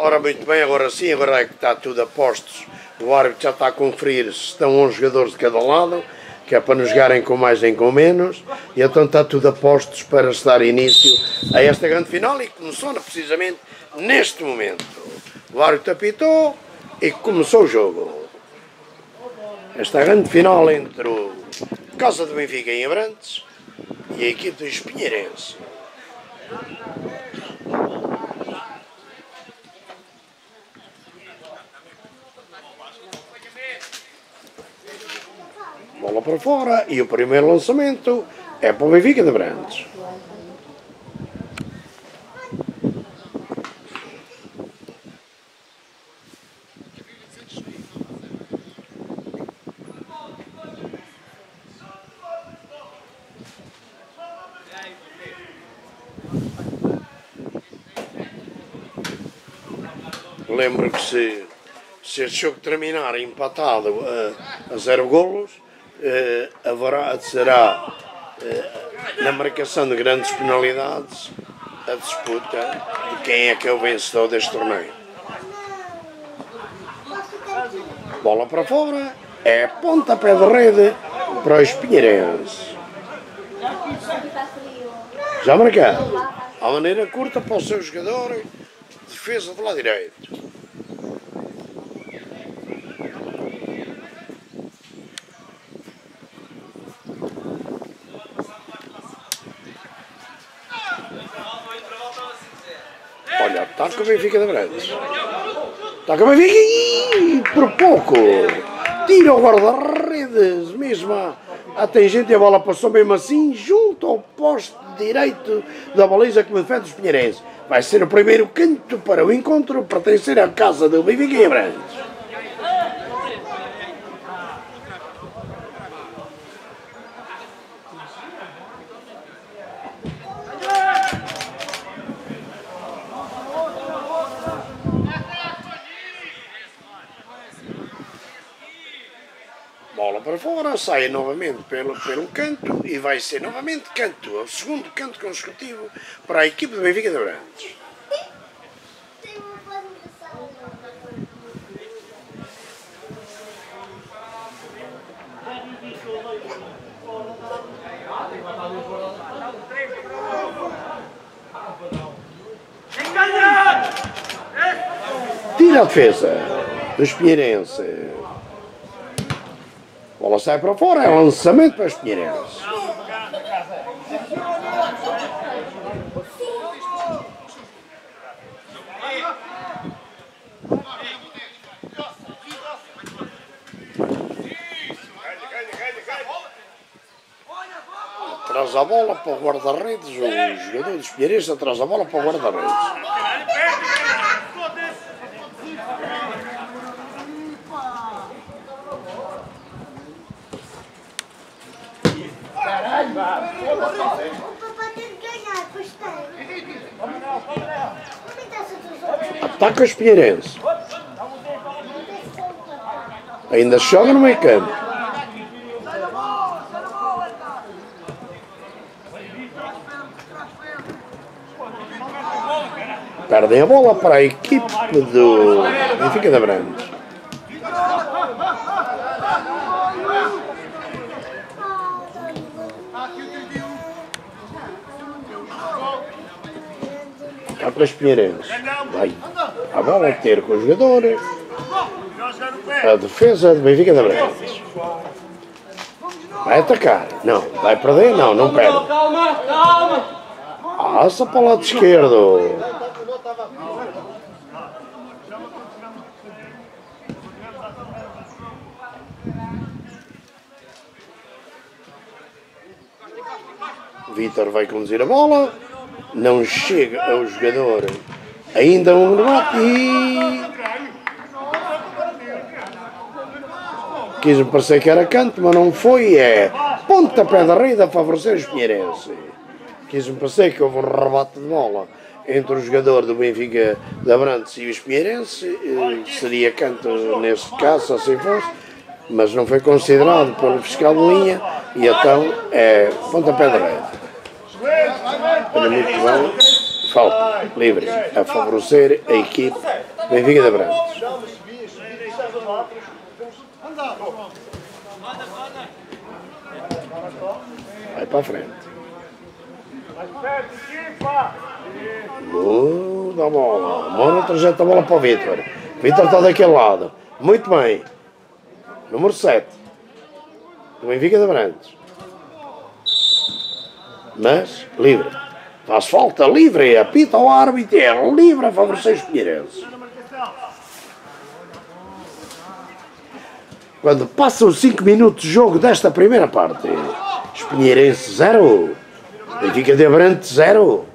Ora, muito bem, agora sim, agora é que está tudo a postos. O árbitro já está a conferir se estão 11 jogadores de cada lado, que é para nos jogarem com mais nem com menos, e então está tudo a postos para se dar início a esta grande final e começou precisamente neste momento. O árbitro apitou e começou o jogo. Esta grande final entre o Casa do Benfica em Abrantes e a equipe do Espinheirense. Bola para fora e o primeiro lançamento é para o Benfica de Abrantes. Lembro que se este jogo terminar empatado a 0 golos, será na marcação de grandes penalidades a disputa de quem é que é o vencedor deste torneio. Bola para fora, é pontapé de rede para o Espinheirense. Já marcado, a maneira curta para o seu jogador, defesa do lado direito. Olha, está com o Benfica de Abrantes. Está com o Benfica e por pouco tira o guarda-redes mesmo à tangente e a bola passou mesmo assim junto ao poste direito da baliza que defende o Espinheirense. Vai ser o primeiro canto para o encontro, pertencer à casa do Benfica em Abrantes. Bola para fora, sai novamente pelo canto e vai ser novamente canto, o segundo canto consecutivo para a equipe do Benfica de Abrantes. Tira a defesa do Espinheirense. A bola sai para fora, é um lançamento para os Espinheirense. Traz a bola para o guarda-redes, o jogador dos Espinheirense traz a bola para o guarda-redes. Ataca o Espinheirense. Ainda joga no meio campo. Perdem a bola para a equipe do Benfica de Abrantes. Vai para os Espinheirense. Vai a bola ter com o jogador. A defesa do Benfica de Abrantes. Vai atacar. Não. Vai perder? Não, não perde. Passa para o lado esquerdo. Vítor vai conduzir a bola. Não chega ao jogador. Ainda um remate e... Quis-me parecer que era canto, mas não foi. É pontapé da rede a favorecer o Espinheirense. Quis-me parecer que houve um rebate de bola entre o jogador do Benfica de Abrantes e o Espinheirense. Seria canto nesse caso, se assim fosse, mas não foi considerado pelo fiscal de linha e então é pontapé da rede. Olha, muito bem. Falta livre a favorecer a equipe Benfica de Abrantes. Vai para a frente. Muda a bola. Mora trajeta a bola para o Vítor. Vítor está daquele lado. Muito bem. Número 7. Do Benfica de Abrantes. Mas, livre. Faz falta livre. Apita o árbitro. É livre a favorecer os pinheirenses. Quando passam 5 minutos de jogo desta primeira parte, os pinheirenses 0. Benfica de Abrantes 0.